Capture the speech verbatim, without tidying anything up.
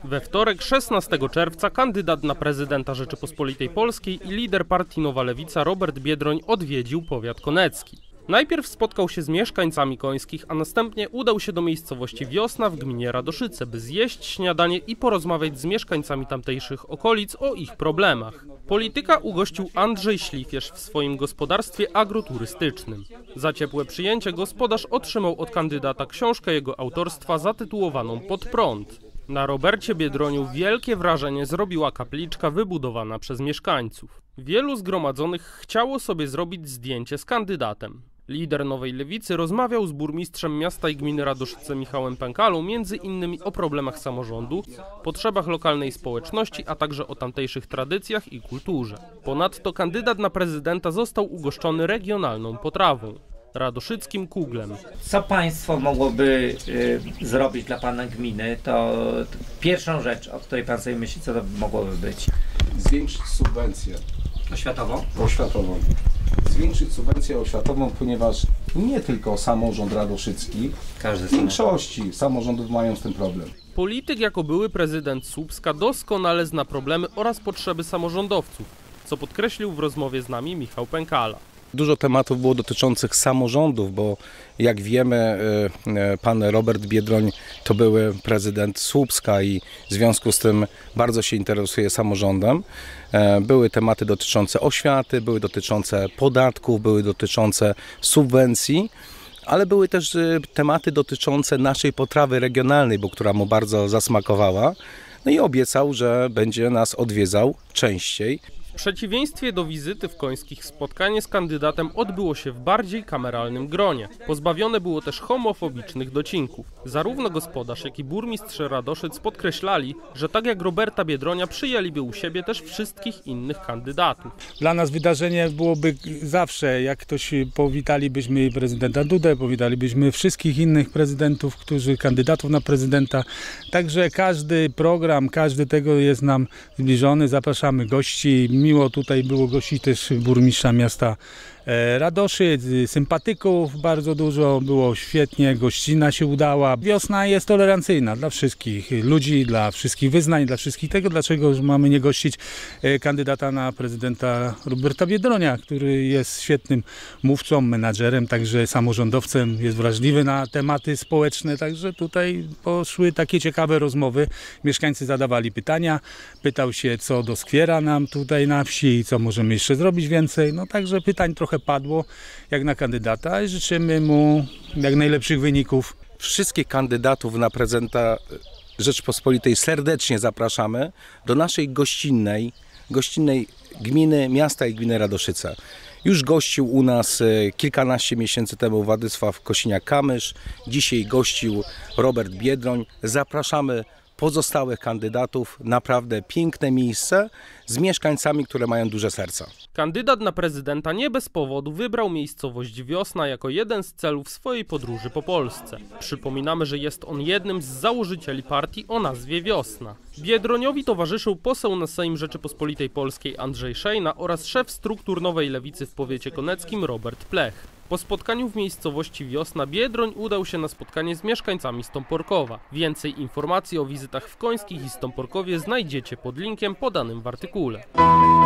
We wtorek, szesnastego czerwca, kandydat na prezydenta Rzeczypospolitej Polskiej i lider partii Nowa Lewica Robert Biedroń odwiedził powiat konecki. Najpierw spotkał się z mieszkańcami Końskich, a następnie udał się do miejscowości Wiosna w gminie Radoszyce, by zjeść śniadanie i porozmawiać z mieszkańcami tamtejszych okolic o ich problemach. Polityka ugościł Andrzej Ślifierz w swoim gospodarstwie agroturystycznym. Za ciepłe przyjęcie gospodarz otrzymał od kandydata książkę jego autorstwa zatytułowaną Pod prąd. Na Robercie Biedroniu wielkie wrażenie zrobiła kapliczka wybudowana przez mieszkańców. Wielu zgromadzonych chciało sobie zrobić zdjęcie z kandydatem. Lider Nowej Lewicy rozmawiał z burmistrzem miasta i gminy Radoszyce Michałem Pękalą między innymi o problemach samorządu, potrzebach lokalnej społeczności, a także o tamtejszych tradycjach i kulturze. Ponadto kandydat na prezydenta został ugoszczony regionalną potrawą – radoszyckim kuglem. Co państwo mogłoby y, zrobić dla pana gminy, to pierwszą rzecz, o której pan sobie myśli, co to mogłoby być? Zwiększyć subwencję oświatową. oświatową. Zwiększyć subwencję oświatową, ponieważ nie tylko samorząd radoszycki, w większości samorządów mają z tym problem. Polityk jako były prezydent Słupska doskonale zna problemy oraz potrzeby samorządowców, co podkreślił w rozmowie z nami Michał Pękala. Dużo tematów było dotyczących samorządów, bo jak wiemy, pan Robert Biedroń to były prezydent Słupska i w związku z tym bardzo się interesuje samorządem. Były tematy dotyczące oświaty, były dotyczące podatków, były dotyczące subwencji, ale były też tematy dotyczące naszej potrawy regionalnej, bo która mu bardzo zasmakowała. No i obiecał, że będzie nas odwiedzał częściej. W przeciwieństwie do wizyty w Końskich spotkanie z kandydatem odbyło się w bardziej kameralnym gronie. Pozbawione było też homofobicznych docinków. Zarówno gospodarz, jak i burmistrz Radoszyc podkreślali, że tak jak Roberta Biedronia przyjęliby u siebie też wszystkich innych kandydatów. Dla nas wydarzenie byłoby zawsze, jak ktoś powitalibyśmy prezydenta Dudę, powitalibyśmy wszystkich innych prezydentów, którzy kandydatów na prezydenta. Także każdy program, każdy tego jest nam zbliżony, zapraszamy gości. Miło tutaj było gościć też burmistrza miasta Radoszyc, sympatyków bardzo dużo, było świetnie, gościna się udała. Wiosna jest tolerancyjna dla wszystkich ludzi, dla wszystkich wyznań, dla wszystkich tego, dlaczego mamy nie gościć kandydata na prezydenta Roberta Biedronia, który jest świetnym mówcą, menadżerem, także samorządowcem, jest wrażliwy na tematy społeczne, także tutaj poszły takie ciekawe rozmowy. Mieszkańcy zadawali pytania, pytał się, co doskwiera nam tutaj na wsi i co możemy jeszcze zrobić więcej, no także pytań trochę padło jak na kandydata i życzymy mu jak najlepszych wyników. Wszystkich kandydatów na prezydenta Rzeczypospolitej serdecznie zapraszamy do naszej gościnnej, gościnnej gminy, miasta i gminy Radoszyce. Już gościł u nas kilkanaście miesięcy temu Władysław Kosiniak-Kamysz, dzisiaj gościł Robert Biedroń. Zapraszamy pozostałych kandydatów, naprawdę piękne miejsce z mieszkańcami, które mają duże serca. Kandydat na prezydenta nie bez powodu wybrał miejscowość Wiosna jako jeden z celów swojej podróży po Polsce. Przypominamy, że jest on jednym z założycieli partii o nazwie Wiosna. Biedroniowi towarzyszył poseł na Sejm Rzeczypospolitej Polskiej Andrzej Szejna oraz szef struktur Nowej Lewicy w powiecie koneckim Robert Plech. Po spotkaniu w miejscowości Wiosna Biedroń udał się na spotkanie z mieszkańcami Stąporkowa. Więcej informacji o wizytach w Końskich i Stąporkowie znajdziecie pod linkiem podanym w artykule.